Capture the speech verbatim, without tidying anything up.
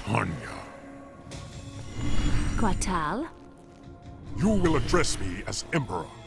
Anya. Quatal? You will address me as Emperor.